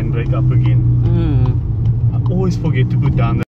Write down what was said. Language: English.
and brake up again. I always forget to put down the